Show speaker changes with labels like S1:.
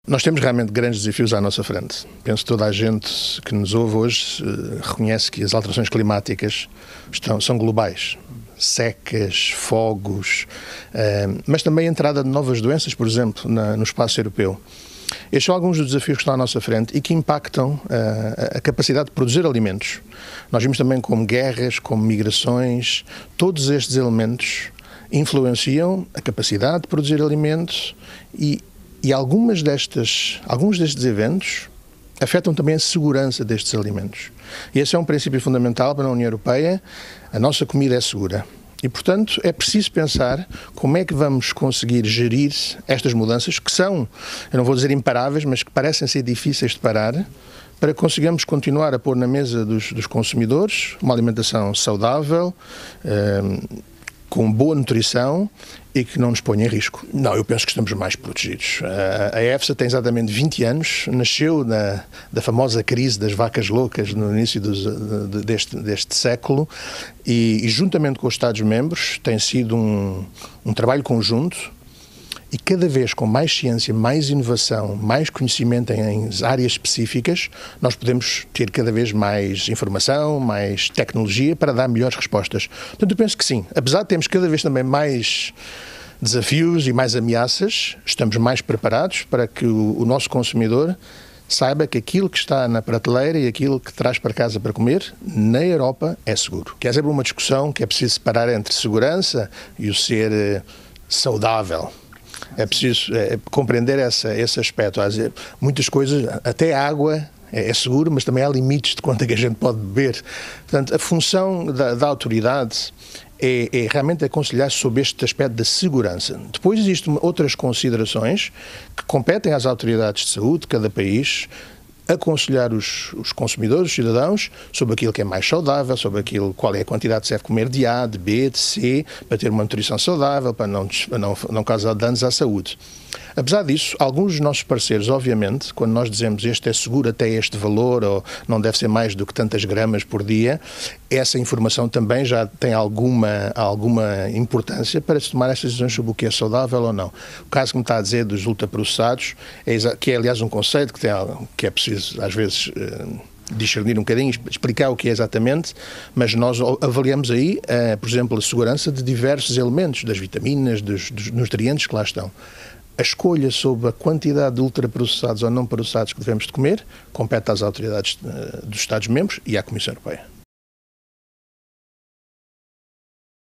S1: Nós temos realmente grandes desafios à nossa frente. Penso que toda a gente que nos ouve hoje reconhece que as alterações climáticas são globais. Secas, fogos, mas também a entrada de novas doenças, por exemplo, no espaço europeu. Estes são alguns dos desafios que estão à nossa frente e que impactam a capacidade de produzir alimentos. Nós vimos também como guerras, como migrações, todos estes elementos influenciam a capacidade de produzir alimentos e alguns destes eventos afetam também a segurança destes alimentos. E esse é um princípio fundamental para a União Europeia. A nossa comida é segura. E, portanto, é preciso pensar como é que vamos conseguir gerir estas mudanças que são, eu não vou dizer imparáveis, mas que parecem ser difíceis de parar, para que consigamos continuar a pôr na mesa dos consumidores uma alimentação saudável, com boa nutrição e que não nos ponha em risco. Não, eu penso que estamos mais protegidos. A EFSA tem exatamente 20 anos, nasceu da famosa crise das vacas loucas no início deste século e juntamente com os Estados-membros tem sido um trabalho conjunto e cada vez com mais ciência, mais inovação, mais conhecimento em áreas específicas, nós podemos ter cada vez mais informação, mais tecnologia para dar melhores respostas. Portanto, eu penso que sim. Apesar de termos cada vez também mais desafios e mais ameaças, estamos mais preparados para que o nosso consumidor saiba que aquilo que está na prateleira e aquilo que traz para casa para comer, na Europa, é seguro. Que é sempre uma discussão que é preciso separar entre segurança e o ser saudável. É preciso compreender esse aspecto. Muitas coisas, até a água é seguro, mas também há limites de quanto é que a gente pode beber. Portanto, a função da autoridade é realmente aconselhar sobre este aspecto da segurança. Depois existem outras considerações que competem às autoridades de saúde de cada país, aconselhar os consumidores, os cidadãos, sobre aquilo que é mais saudável, sobre qual é a quantidade que se deve comer de A, de B, de C, para ter uma nutrição saudável, para não causar danos à saúde. Apesar disso, alguns dos nossos parceiros, obviamente, quando nós dizemos este é seguro até este valor, ou não deve ser mais do que tantas gramas por dia, essa informação também já tem alguma importância para se tomar essas decisões sobre o que é saudável ou não. O caso que me está a dizer dos ultraprocessados, que é aliás um conceito que é preciso, às vezes, discernir um bocadinho, explicar o que é exatamente, mas nós avaliamos aí, por exemplo, a segurança de diversos elementos, das vitaminas, dos nutrientes que lá estão. A escolha sobre a quantidade de ultraprocessados ou não processados que devemos de comer compete às autoridades dos Estados-membros e à Comissão Europeia.